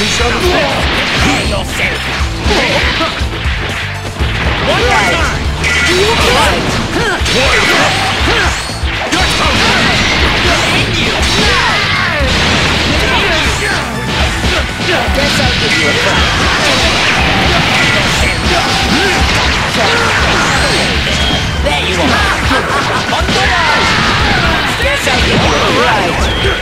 shall prepare yourself. One more time. Guess I'll give you a fight. There you are. On the line. Guess I'll give you a ride.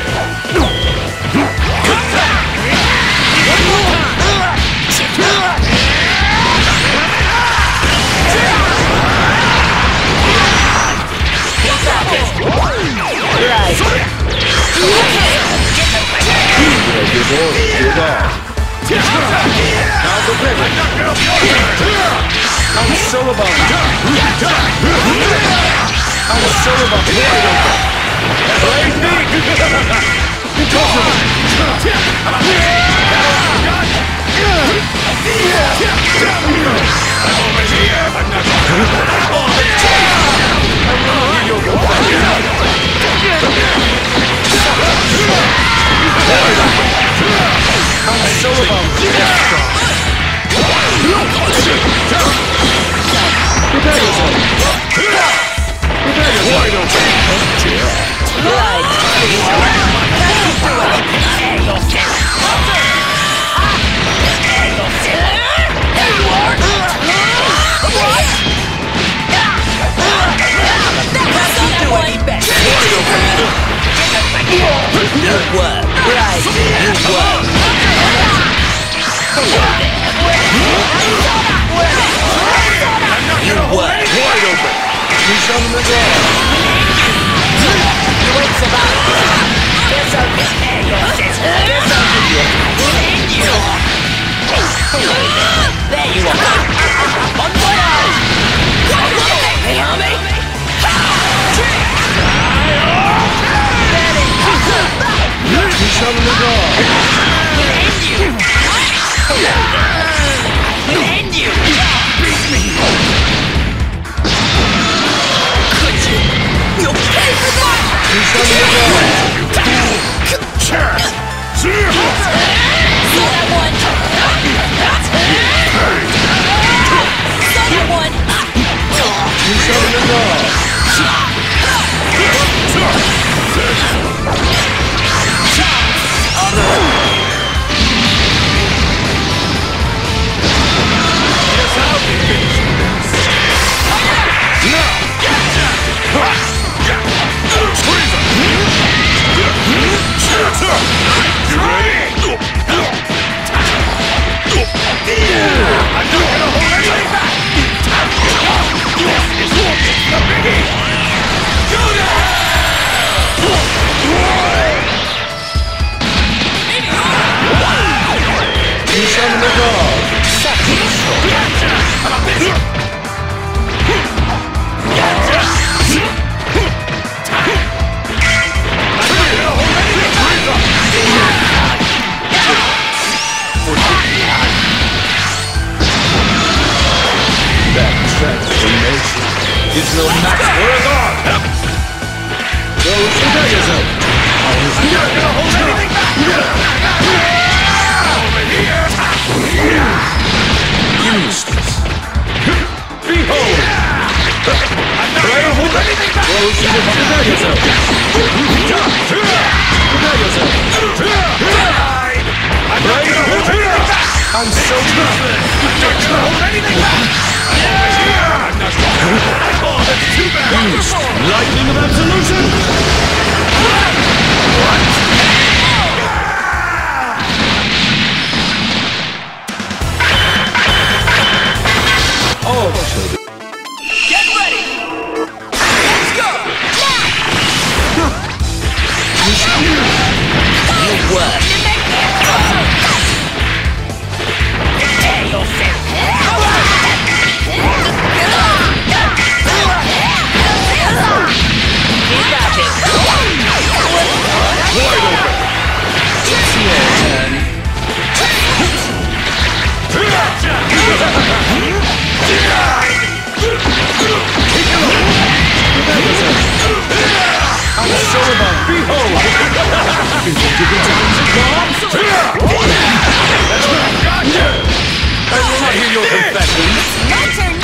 I'm so about Lightning of absolution! Get ready! Let's go! Good work! Prepare yourself! You got it! Wide open! It's your turn! I'm so about behold! Is it time to come? will not hear your confession. My turn.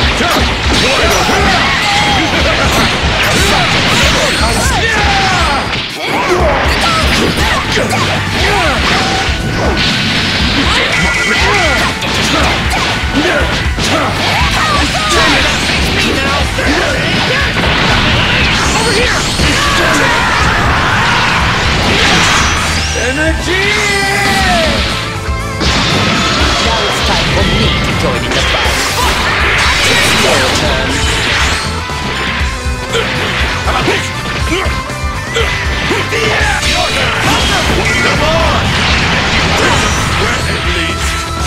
Over here! Energy! Now it's time for me to join in the fight. Your turn. How about this? Come on! Where it leads.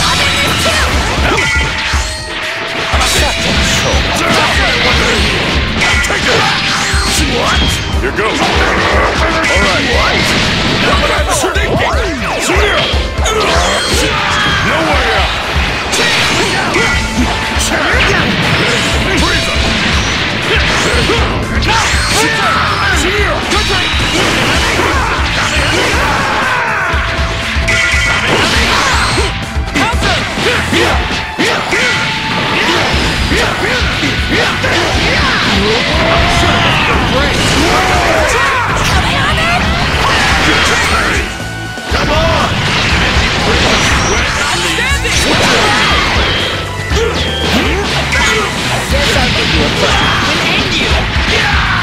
Such a chore. Take it! What? Here goes. All right. What? Not what I was thinking. No way out. Come on! Guess I'll give you a try.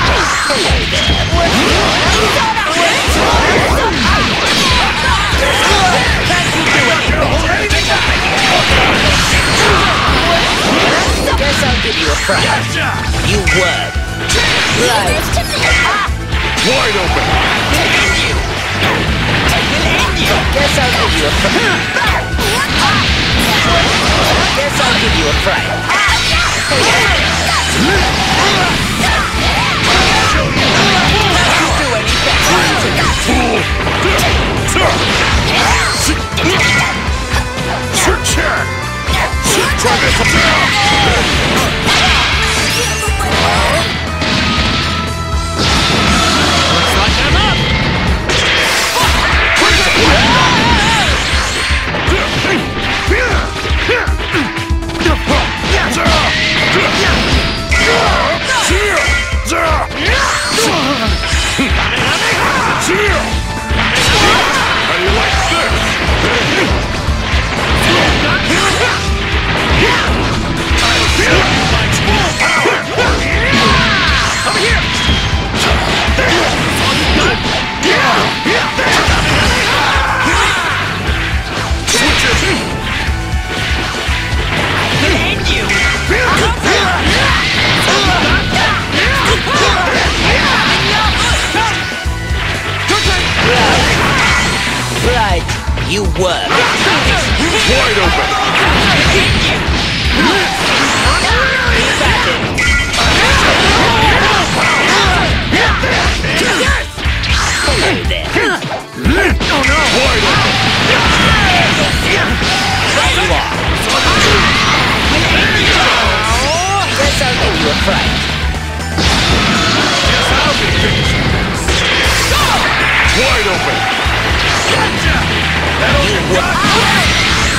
Guess I'll give you a try. You work. Right. Wide open! Guess I'll give you a try. Guess I'll give you a try. Try this! Looks like I'm up! How do you like this? Right. You work. Wide open! Guess I'll give you a fright. Wide open! You work.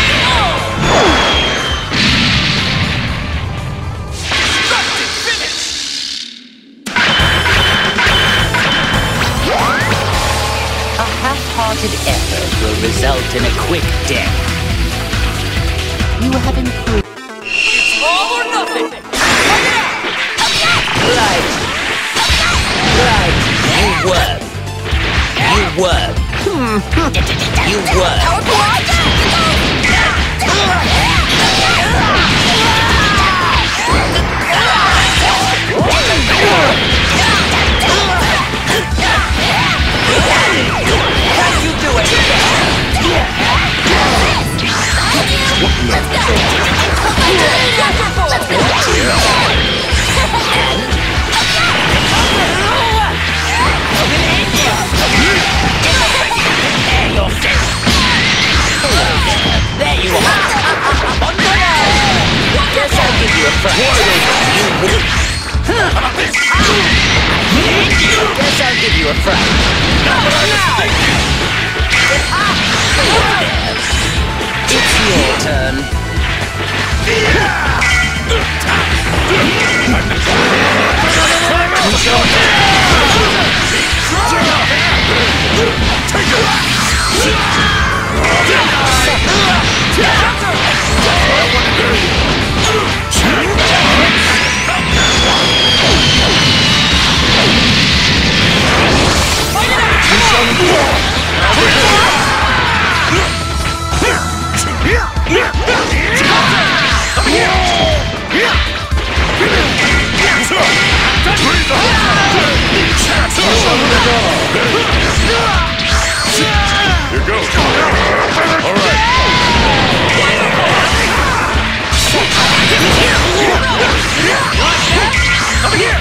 A half-hearted effort will result in a quick death. You have improved. It's all or nothing! Right. Right. You work. You work. You work. Can you do it? There you are. Here goes. All right. Over here.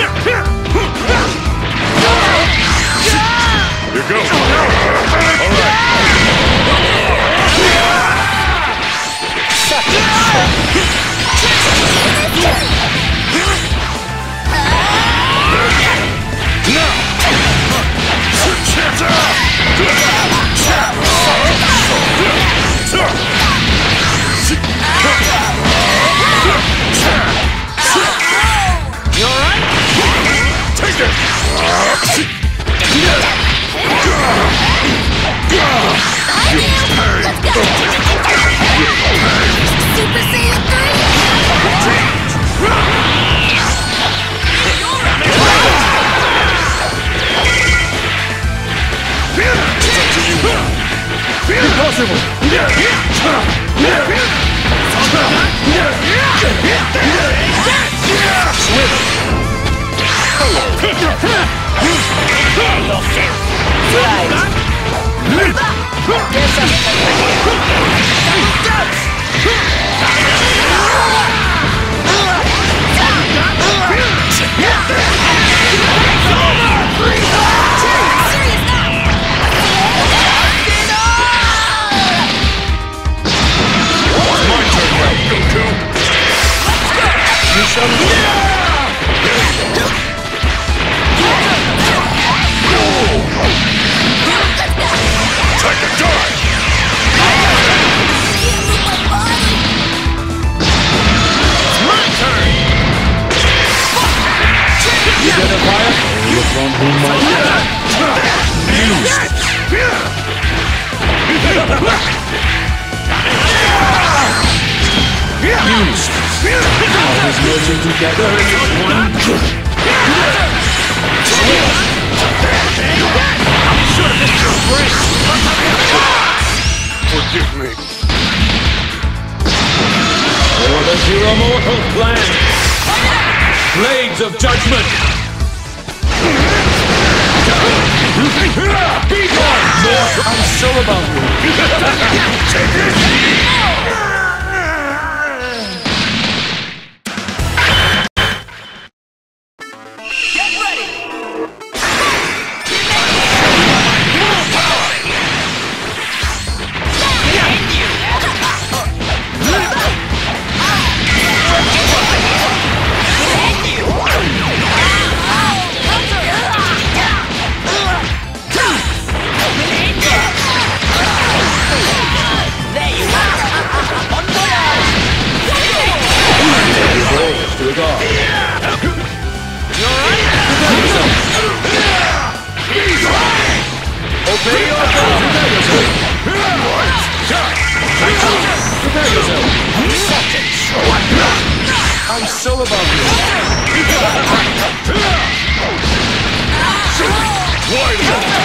Here goes. All right. You alright? Take it! Super Saiyan 3! Impossible! Forgive me. For the Zero Mortal Plan! Blades of Judgment! Be gone, mortal! I'm so about you! Take it! Obey your God! Prepare yourself! I'm so above you! Wide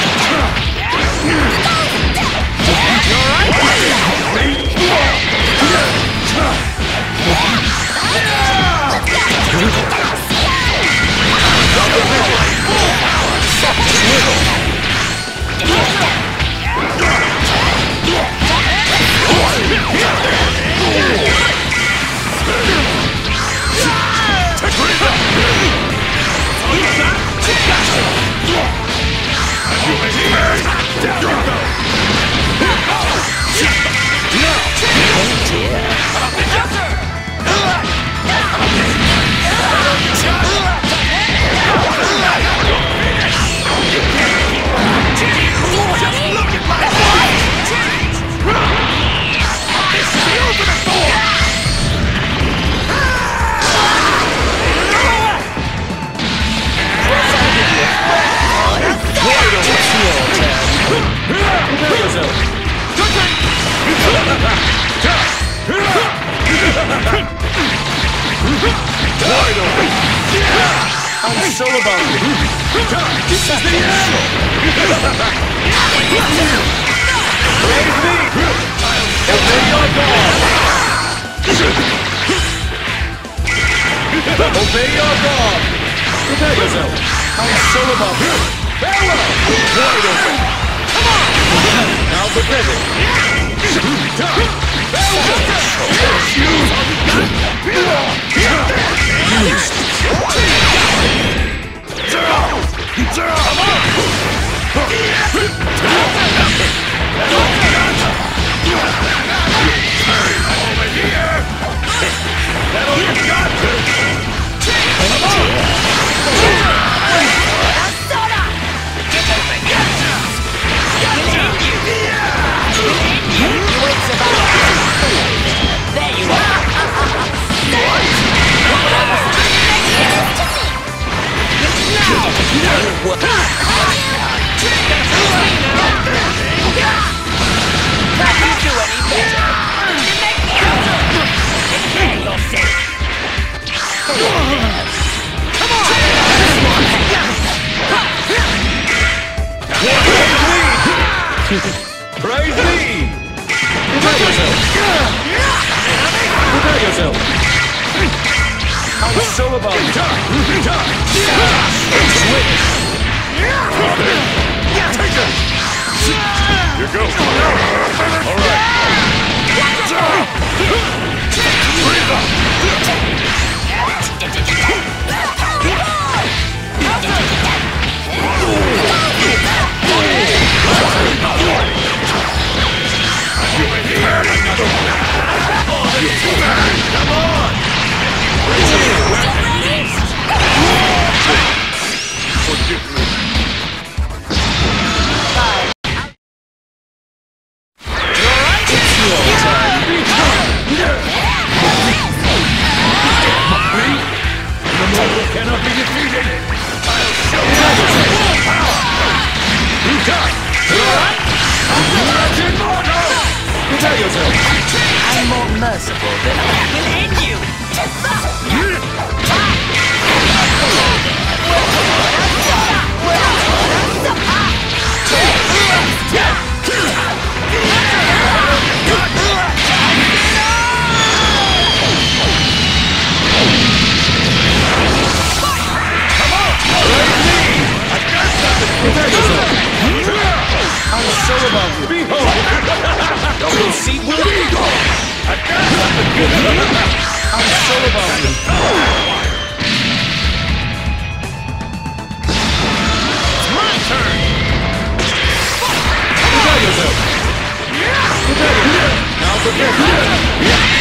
I'm so about you. This is the end. Praise me. Obey your God. Obey your God. Prepare yourself. I'm so about you. Farewell! Wide open! Come on! Now the pivot! Praise me! Prepare yourself! Prepare yourself! I'm sure about it! Here goes. All Cannot be defeated! I'll show you! Prepare yourself! I'm more merciful than I will end you! Prepare yourself! I'm sure about you! Behold! Double seat will be gone! I'm sure about you! It's my turn! Prepare yourself! Prepare yourself! Now prepare yourself!